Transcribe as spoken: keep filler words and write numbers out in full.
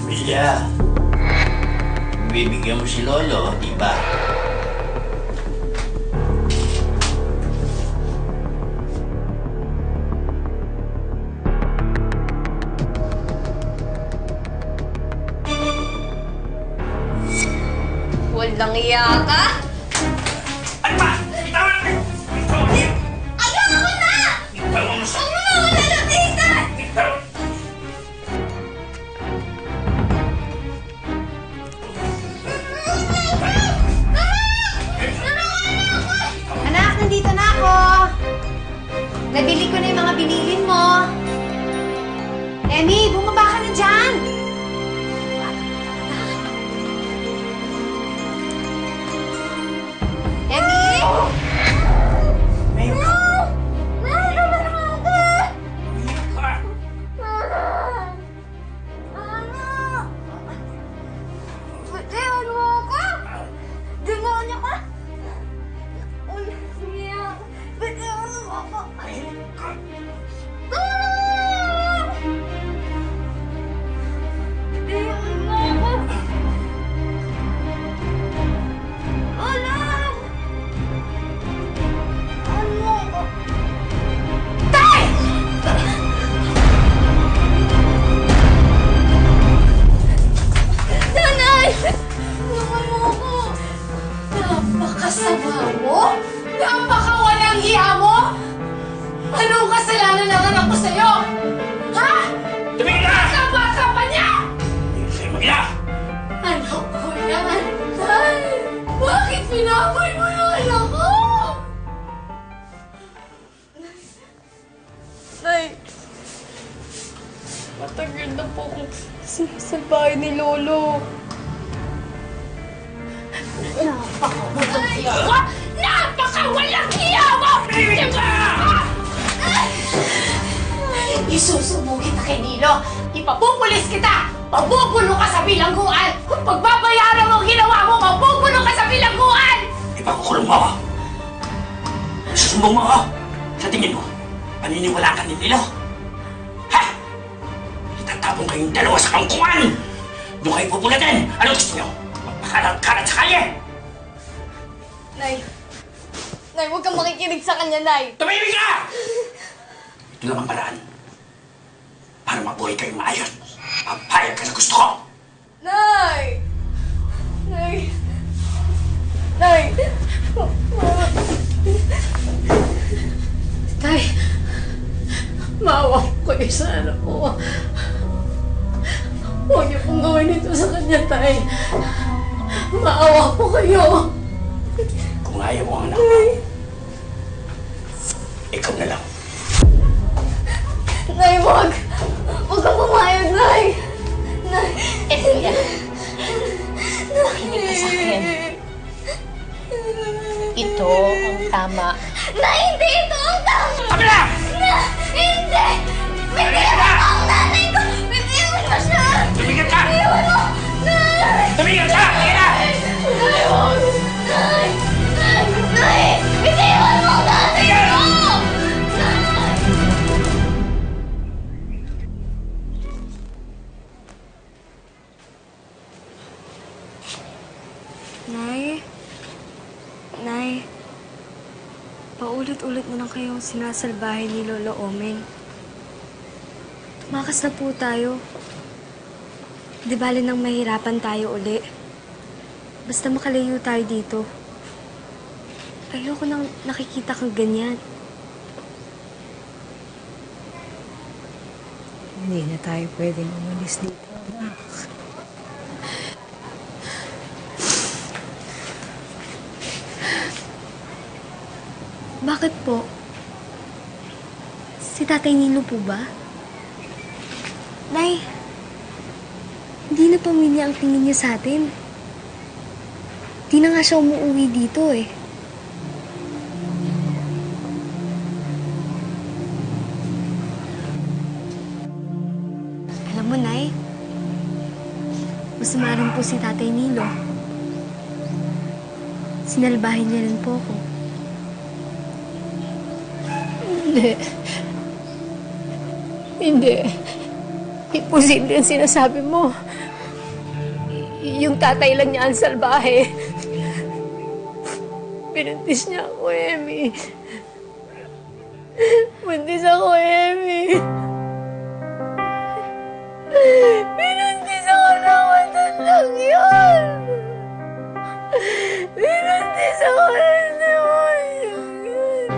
Emilia, bibigyan mo si Lolo, di ba? Walang iya ka? Ano ba? Bitawan mo! Bitawan mo! Ayoko na! Bitawan mo sa... Huwag mo na wala ng tingnan! Bitawan! Anak, nandito na ako. Nabili ko na yung mga binilin mo. Emmy, bumaba ka na dyan. Emmy? Mayo ka! Mayo ka na ako! Mayo ka! Bitiwan mo ako! Demonyo ka! Umiyak! Bitiwan mo ako! Mayo ka! Tulong! Bitiwan mo ako! Tulong! Ano ako? Tay! Nanay! Tulungan mo ako! Napakasama mo? Napakawalang hiya mo? Anong kasalanan ng anak ko sa'yo? Ha? Tumigil ka! Bata pa niya! Tumigil sa'yo mag-ina! Anak ko yan! Tay! Bakit pinaboy mo yung anak ko? Nay, matagal na po akong sinasalbahin ni Lolo. Napakawalang hiya mo! Napakawalang hiya mo! Isusubo kita kay Nilo! Ipapupulis kita! Mabubulo ka sa bilangguan! Kung pagbabayaran mo ang ginawa mo, mabubulo ka sa bilangguan! Ipakukulong mo ako! Susumbong mo ako! Sa tingin mo, paniniwala ka ni Nilo? Ha? Itatapon kayong dalawa sa kangkungan! Doon kayo pupulatin! Ano gusto nyo? Magpakalat-kalat sa kalye! Nay, Nay, huwag kang makikinig sa kanya, Nay. Tumibig ka! Ito lang ang paraan para mabuhay kayong maayos. Papayag ka sa gusto ko! Nay! Nay! Nay! Tay, maawa ko kayo sa anak ko. Huwag niyo pong gawin ito sa kanya, Tay. Maawa po kayo. Kung ayaw mo ang anak mo, ikaw na lang. Nay, wag! Huwag kang pumayag, Nay! Nay! Emilia, makinig ka sa akin. Ito ang tama. Nay, hindi ito ang tama! Sabi na! Na, hindi! Bitiwan mo ang nanay ko! Bitiwan mo siya! Tumigil ka! Bitiwan mo! Nay! Tumigil ka! Tingin na! Nay, wag! Nay! Nay! Nay! Bitiwan mo ang nanay ko! Nay! Nay? Nay? Paulit-ulit na lang kayong sinasalbahe ni Lolo Omeng. Tumakas na po tayo. Di bali nang mahirapan tayo uli. Basta makalayo tayo dito. Ayoko nang nakikita kang ganyan. Hindi na tayo pwedeng umalis dito, anak. Bakit po? Si Tatay Nilo po ba? Nay, hindi na pamilya ang tingin niya sa atin. Di na nga siya umuwi dito eh. Alam mo, Nay, masama rin po si Tatay Nilo. Sinalbahin niya rin po ako. Hindi. Hindi. Imposible ang sinasabi mo. yung tatay lang niya ang salbahe. Pinuntis niya ako, Emmy. Buntis ako, Emmy. Pinuntis ako ng matandang yun. Pinuntis ako ng demonyong yun.